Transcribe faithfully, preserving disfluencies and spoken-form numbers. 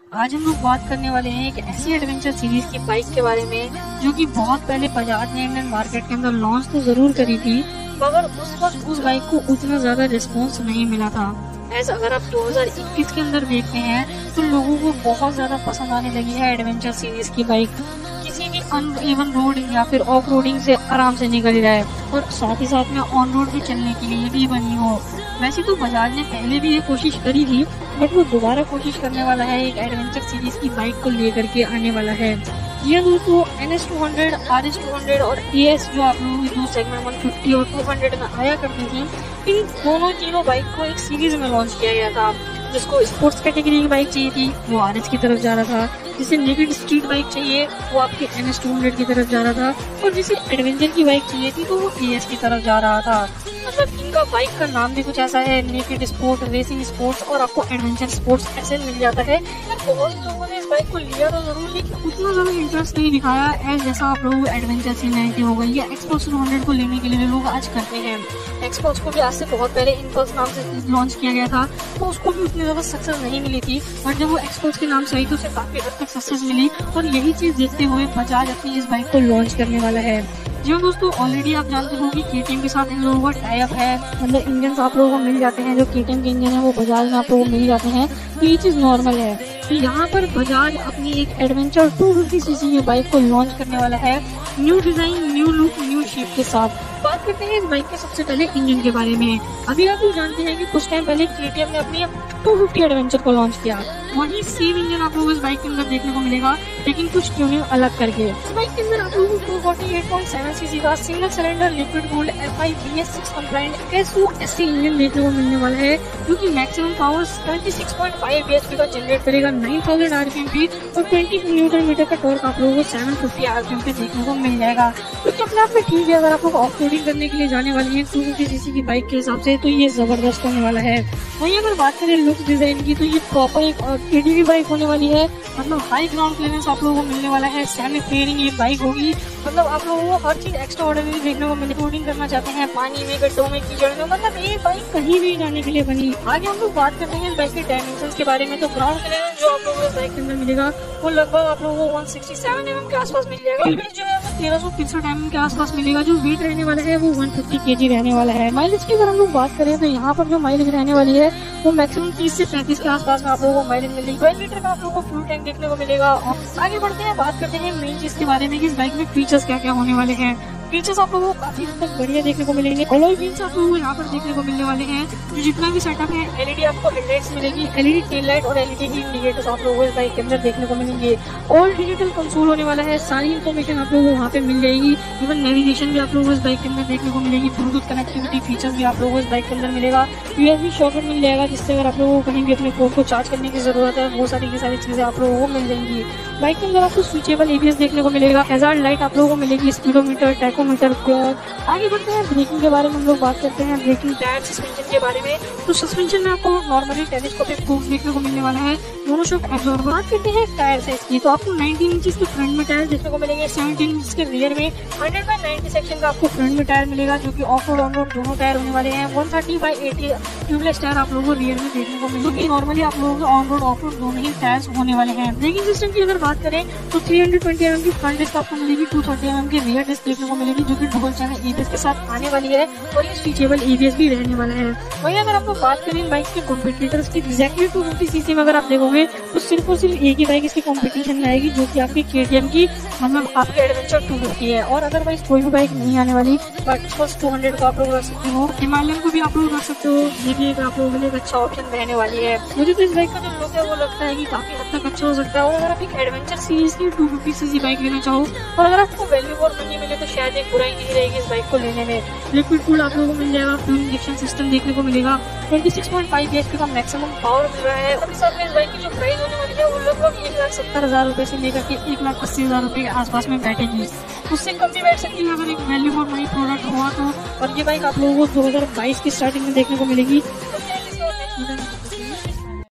आज हम लोग बात करने वाले हैं एक ऐसी एडवेंचर सीरीज की बाइक के बारे में जो कि बहुत पहले बजाज ने इंडियन मार्केट के अंदर लॉन्च तो जरूर करी थी, मगर उस वक्त उस बाइक को उतना ज्यादा रिस्पॉन्स नहीं मिला था। ऐसा अगर आप दो हज़ार इक्कीस के अंदर देखते हैं तो लोगों को बहुत ज्यादा पसंद आने लगी है एडवेंचर सीरीज की बाइक। किसी भी अनइवन रोड या फिर ऑफ रोडिंग से आराम से निकल जाए और साथ ही साथ में ऑन रोड भी चलने के लिए भी बनी हो। वैसे तो बजाज ने पहले भी ये कोशिश करी थी, बट वो दोबारा कोशिश करने वाला है एक एडवेंचर सीरीज की बाइक को लेकर के आने वाला है। ये दोस्तों N S two hundred, R S two hundred और ए एस जो आप लोगों की दो सेगमेंट वन फिफ्टी और टू हंड्रेड में आया करती थी, इन दोनों तीनों बाइक को एक सीरीज में लॉन्च किया गया था। जिसको स्पोर्ट्स कैटेगरी की बाइक चाहिए थी वो आर एस की तरफ जा रहा था, जिसे नेकेड स्ट्रीट बाइक चाहिए वो आपके एन एस टू हंड्रेड की तरफ जा रहा था, और जिसे एडवेंचर की बाइक चाहिए थी तो वो ए एस की तरफ जा रहा था। मतलब इनका बाइक का नाम भी कुछ ऐसा है, नेकेड स्पोर्ट, रेसिंग स्पोर्ट्स और आपको एडवेंचर स्पोर्ट्स ऐसे मिल जाता है। बहुत लोगों ने इस बाइक को लिया तो जरूर, लेकिन उतना ज्यादा इंटरेस्ट नहीं दिखाया एज जैसा आप लोग एडवेंचर सी नाइनटी हो गई या एक्सपोर्ट्स टू हंड्रेड को लेने के लिए लोग आज करते हैं। एक्सपोर्ट्स को भी आज से बहुत पहले इम्पल्स नाम से लॉन्च किया गया था, तो उसको भी उतनी ज्यादा सक्सेस नहीं मिली थी, बट जब वो एक्सपोर्ट्स के नाम से आई तो उसे काफी हद तक सक्सेस मिली। और यही चीज देखते हुए बजाज अपनी इस बाइक को लॉन्च करने वाला है। जी हाँ दोस्तों, ऑलरेडी आप जानते हो कि के टी एम के साथ इन लोगों का टाई अप है। मतलब इंजन आप लोगों को मिल जाते हैं, जो के टी एम के इंजन है वो बजाज में आप लोगों को मिल जाते हैं, तो ये चीज नॉर्मल है। तो यहाँ पर बजाज अपनी एक एडवेंचर टू फिफ्टी सीसी की बाइक को लॉन्च करने वाला है, new design, new look, new shape के साथ। बात करते हैं इस बाइक के सबसे पहले इंजन के बारे में। अभी आप लोग जानते हैं कि कुछ टाइम पहले के टी एम ने अपनी टू फिफ्टी एडवेंचर को लॉन्च किया, वही सेम इंजन आप लोगों को इस बाइक के अंदर देखने को मिलेगा, लेकिन कुछ ट्यूनिंग अलग करके। इस बाइक के अंदर आप लोगों को two forty eight point seven CC का single cylinder liquid cooled F I B S six compliant S O S C engine देखने को मिलने वाला है, जो कि maximum power twenty six point five B H P का जनरेट करेगा nine thousand R P M पे, और ट्वेंटी न्यूटन मीटर का टॉर्क आप लोगों को seven fifty R P M पे देखने को मिल जाएगा। तो अपने आप में ठीक है, अगर आप लोग ऑफ रोडिंग करने के लिए जाने वाली है टू फिफ्टी सीसी की बाइक के हिसाब से तो ये जबरदस्त होने वाला है। वहीं अगर बात करें लुक डिजाइन की तो ये प्रॉपर एक के डी वी बाइक होने वाली है। मतलब हाई ग्राउंड क्लियरेंस आप लोगों को मिलने वाला है, सेमी फेयरिंग ये बाइक होगी। मतलब आप लोगों को हर चीज एक्स्ट्रा ऑर्डिनरी देखने को मिले। रोडिंग करना चाहते हैं पानी में, गड्ढों में, कीचड़ में, मतलब ये बाइक कहीं भी जाने के लिए बनी। आगे हम लोग बात करते हैं इस बाइक के डायमेंशन के बारे में। तो ग्राउंड क्लियरेंस जो आप लोगों को इस बाइक के अंदर मिलेगा वो लगभग आप लोगों को one sixty seven M M के आसपास मिल जाएगा। जो है वो तेरह सौ तिरसठ एम एम के आसपास मिलेगा। जो वेट रहने वाला है वो वन फिफ्टी के जी रहने वाला है। माइलेज की अगर हम लोग बात करें तो यहाँ पर जो माइलेज रहने वाली है वो मैक्सिमम तीस से पैंतीस के आसपास में आप लोगों को माइलेज मिलेगी। ट्वेल्व लीटर का आप लोगों को फ्यूल टैंक देखने को मिलेगा। आगे बढ़ते हैं, बात करते हैं मेन चीज के बारे में कि इस बाइक में फीचर्स क्या क्या होने वाले हैं। फीचर्स आप लोगों को काफी हद तक बढ़िया देखने को मिलेंगे। अलॉय व्हील्स आप लोगों को यहाँ पर देखने को मिलने वाले हैं। जो जितना भी सेटअप है, एलईडी आपको हेडलाइट्स मिलेगी, एलईडी टेल लाइट और एलईडी की इंडिकेटर्स आप लोगों को इस बाइक के अंदर देखने को मिलेंगे। ऑल डिजिटल कंसोल होने वाला है, सारी इन्फॉर्मेशन आप लोगों को वहाँ पे मिल जाएगी। इवन नेविगेशन भी आप लोगों को इस बाइक के अंदर देखने को मिलेगी। ब्लूटूथ कनेक्टिविटी फीचर्स भी आप लोगों को इस बाइक के अंदर मिलेगा। यूएसबी सॉकेट मिल जाएगा, जिससे अगर आप लोगों को कहीं भी अपने फोन को चार्ज करने की जरूरत है वो सारी की सारी चीजें आप लोगों को मिल जाएंगी। बाइक के अंदर आपको स्विचेबल एबीएस देखने को मिलेगा, हैजार्ड लाइट आप लोगों को मिलेगी, स्पीडोमीटर, टैकोमीटर। आगे बढ़ते हैं ब्रेकिंग के बारे में। हम लोग बात करते हैं ब्रेकिंग टायर, सस्पेंशन के बारे में। तो सस्पेंशन में आपको नॉर्मली टेलीस्कोपिक फोर्क देखने को मिलने वाला है, दोनों शॉक एब्जॉर्बर। बात करते हैं टायर साइज की, तो आपको नाइनटीन इंचेस के फ्रंट में टायर देखने को मिलेंगे, सेवनटीन इंच के रियर में। हंड्रेड बाई नाइनटी सेक्शन का आपको फ्रंट में टायर मिलेगा, जो कि ऑफ रोड ऑन रोड दोनों टायर होने वाले हैं। One thirty by eighty tubeless tyre आप लोगों को रियर में देखने को मिलेगी। नॉर्मली आप लोगों को ऑन रोड ऑफ रोड दोनों ही टायर्स होने वाले हैं। ब्रेकिंग सिस्टम की अगर बात करें तो three hundred twenty M M की फ्रंट डिस्क आपको मिलेगी, टू थर्टी एम एम की रियर डिस्क देखने को मिलेगी, जो कि डबल चैनल एबीएस के साथ आने वाली है, और ये स्विचेबल एबीएस भी रहने वाला है। वहीं अगर आपको बात करें इन बाइक के कॉम्पिटिटर्स की, एक्जैक्टली टू फिफ्टी सीसी में अगर आप देखोगे तो सिर्फ और सिर्फ एक ही बाइक इसकी कॉम्पिटिशन में आएगी, जो कि आपकी केटीएम की मतलब आपकी एडवेंचर टू फिफ्टी है। और अदरवाइज कोई भी बाइक नहीं आने वाली। बट टू हंड्रेड को आप लोग रख सकते हो, हिमालयन को भी आप लोग रख सकते हो, ये भी एक आप लोगों के लिए एक अच्छा ऑप्शन रहने वाली है। मुझे तो इस बाइक का जो लुक है वो लगता है कि काफी हद तक अच्छा हो सकता है। और अगर आप एक एडवेंचर सीरीज की टू फिफ्टी सीसी बाइक लेना चाहो और अगर आपको वैल्यू फॉर मनी मिले तो शायद एक बुराई नहीं रहेगी इस बाइक को लेने में। लिक्विड कूल्ड आप लोगों को मिल जाएगा, फ्यूल इंजेक्शन सिस्टम देखने को मिलेगा, twenty six point five B H P का मैक्सिमम पावर मिल रहा है। और इस साथ में इस बाइक की जो प्राइस होने वाली है वो लगभग एक लाख सत्तर हजार रुपए से लेकर के एक लाख अस्सी हजार रुपए के आसपास में बैठेगी। उससे कम भी बैठ सकती है अगर एक वैल्यू फॉर मनी प्रोडक्ट हुआ तो। और ये बाइक आप लोगों को दो हजार बाईस की स्टार्टिंग में देखने को मिलेगी।